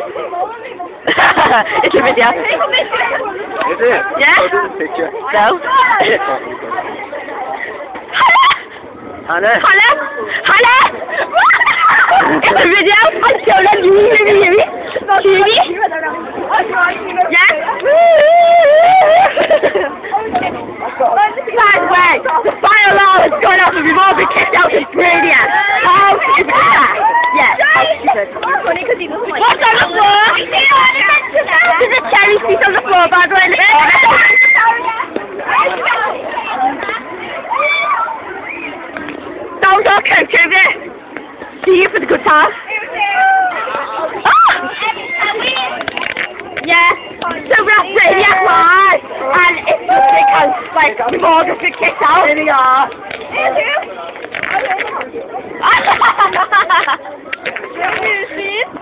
It's a video. Is it? Yeah? Picture. No. Hannah? Hannah? Hannah? It's a video. I'm showing you. Yeah? Guys, wait. The fire alarm has gone off and we've all been kicked out of Bradia. How stupid is that? Yeah, how stupid. What's on the floor? There's a cherry seat on the floor, by the way. That was okay, Trivia. See you for the good time. Yeah, so we're at Brainiac Live, and it's just because, like, we've all just been kicked out. Here we are.